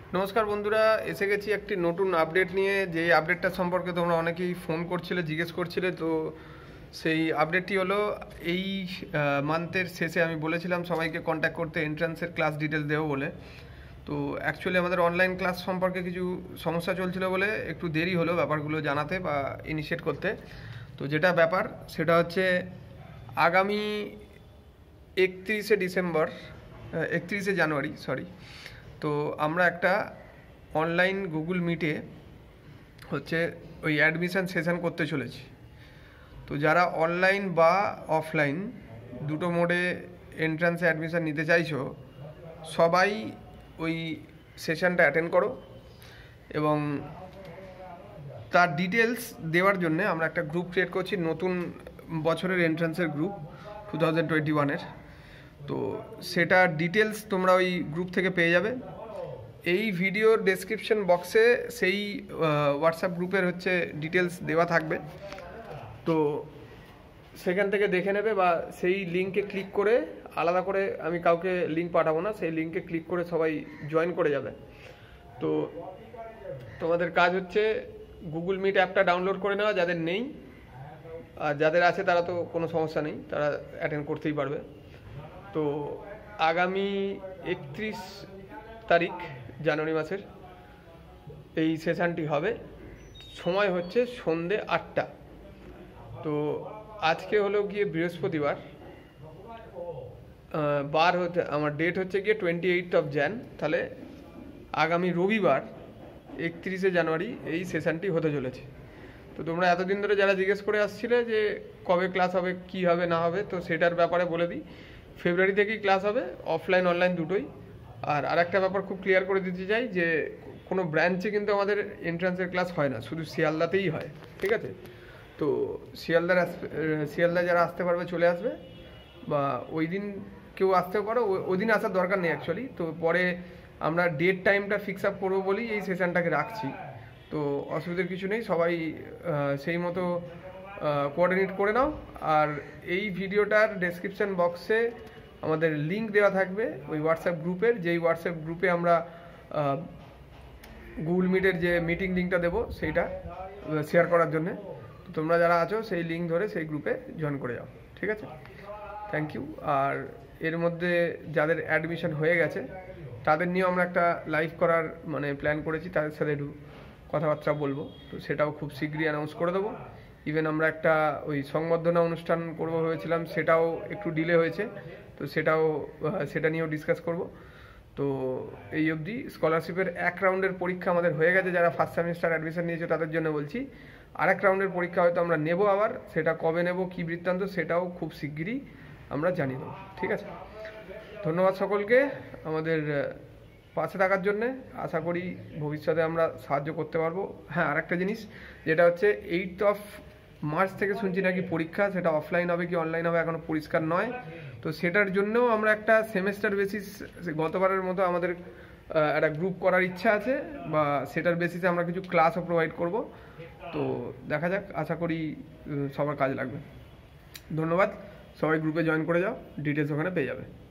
নমস্কার বন্ধুরা, এসে গেছি একটি নতুন আপডেট নিয়ে। যে আপডেটটা সম্পর্কে তোমরা অনেকেই ফোন করছিলে, জিজ্ঞেস করছিলে। তো সেই আপডেটটি হলো এই মান্থের শেষে আমি বলেছিলাম সবাইকে কন্ট্যাক্ট করতে, এন্ট্রান্সের ক্লাস ডিটেলস দেবো বলে। তো অ্যাকচুয়ালি আমাদের অনলাইন ক্লাস সম্পর্কে কিছু সমস্যা চলছিল বলে একটু দেরি হলো ব্যাপারগুলো জানাতে বা ইনিশিয়েট করতে। তো যেটা ব্যাপার সেটা হচ্ছে আগামী 31শে জানুয়ারি তো আমরা একটা অনলাইন গুগল মিটে হচ্ছে ওই অ্যাডমিশান সেশন করতে চলেছি। তো যারা অনলাইন বা অফলাইন দুটো মোডে এন্ট্রান্সে অ্যাডমিশান নিতে চাইছো, সবাই ওই সেশনটা অ্যাটেন্ড করো। এবং তার ডিটেলস দেওয়ার জন্য আমরা একটা গ্রুপ ক্রিয়েট করছি, নতুন বছরের এন্ট্রান্সের গ্রুপ 2021-এর। তো সেটার ডিটেলস তোমরা ওই গ্রুপ থেকে পেয়ে যাবে। এই ভিডিওর ডেসক্রিপশন বক্সে সেই হোয়াটসঅ্যাপ গ্রুপের হচ্ছে ডিটেলস দেওয়া থাকবে। তো সেখান থেকে দেখে নেবে বা সেই লিঙ্কে ক্লিক করে, আলাদা করে আমি কাউকে লিঙ্ক পাঠাবো না, সেই লিঙ্কে ক্লিক করে সবাই জয়েন করে যাবে। তো তোমাদের কাজ হচ্ছে গুগল মিট অ্যাপটা ডাউনলোড করে নেওয়া, যাদের নেই। আর যাদের আছে তারা তো কোনো সমস্যা নেই, তারা অ্যাটেন্ড করতেই পারবে। তো আগামী 31 তারিখ জানুয়ারি মাসের এই সেশনটি হবে। সময় হচ্ছে সন্ধে 8টা। তো আজকে হলো গিয়ে বৃহস্পতিবার, বার হচ্ছে আমার ডেট হচ্ছে গিয়ে 28 জানুয়ারি। তাহলে আগামী রবিবার 31শে জানুয়ারি এই সেশনটি হতে চলেছে। তো তোমরা এতদিন ধরে যারা জিজ্ঞেস করে আসছিলে যে কবে ক্লাস হবে, কি হবে না হবে, তো সেটার ব্যাপারে বলে দিই। ফেব্রুয়ারি থেকেই ক্লাস হবে, অফলাইন অনলাইন দুটোই। আর আরেকটা ব্যাপার খুব ক্লিয়ার করে দিতে চাই যে কোনো ব্রাঞ্চে কিন্তু আমাদের এন্ট্রান্সের ক্লাস হয় না, শুধু শিয়ালদাতেই হয়। ঠিক আছে? তো শিয়ালদা যারা আসতে পারবে চলে আসবে, বা ওই দিন কেউ আসতেও পারো, ওই দিন আসার দরকার নেই অ্যাকচুয়ালি। তো পরে আমরা ডেট টাইমটা ফিক্স আপ করবো বলেই এই সেশনটাকে রাখছি। তো অসুবিধার কিছু নেই, সবাই সেই মতো কোঅর্ডিনেট করে নাও। আর এই ভিডিওটার ডেসক্রিপশন বক্সে আমাদের লিঙ্ক দেওয়া থাকবে ওই হোয়াটসঅ্যাপ গ্রুপের, যেই হোয়াটসঅ্যাপ গ্রুপে আমরা গুগল মিটের যে মিটিং লিঙ্কটা দেবো সেইটা শেয়ার করার জন্যে। তো তোমরা যারা আছো সেই লিঙ্ক ধরে সেই গ্রুপে জয়েন করে যাও। ঠিক আছে? Thank you. আর এর মধ্যে যাদের অ্যাডমিশন হয়ে গেছে তাদের নিয়েও আমরা একটা লাইভ করার প্ল্যান করেছি, তাদের সাথে একটু কথাবার্তা বলবো। তো সেটাও খুব শীঘ্রই অ্যানাউন্স করে দেবো। ইভেন আমরা একটা ওই সংবর্ধনা অনুষ্ঠান করবো ভেবেছিলাম, সেটাও একটু ডিলে হয়েছে। তো সেটা নিয়েও ডিসকাস করব। তো এই অবধি স্কলারশিপের এক রাউন্ডের পরীক্ষা আমাদের হয়ে গেছে, যারা ফার্স্ট সেমিস্টার অ্যাডমিশন নিয়েছে তাদের জন্য বলছি। আরেক রাউন্ডের পরীক্ষা হয়তো আমরা নেব আবার, সেটা কবে নেব কী বৃত্তান্ত সেটাও খুব শিগগিরই আমরা জানিয়ে দেবো। ঠিক আছে? ধন্যবাদ সকলকে আমাদের পাশে থাকার জন্যে। আশা করি ভবিষ্যতে আমরা সাহায্য করতে পারবো। হ্যাঁ, আরেকটা জিনিস যেটা হচ্ছে 8 মার্চ থেকে শুনছি নাকি পরীক্ষা, সেটা অফলাইন হবে কি অনলাইন হবে এখনও পরিষ্কার নয়। তো সেটার জন্যও আমরা একটা সেমেস্টার বেসিস, গতবারের মতো আমাদের একটা গ্রুপ করার ইচ্ছা আছে, বা সেটার বেসিসে আমরা কিছু ক্লাসও প্রোভাইড করব। তো দেখা যাক, আশা করি সবার কাজে লাগবে। ধন্যবাদ, সবাই গ্রুপে জয়েন করে যাও, ডিটেলস ওখানে পেয়ে যাবে।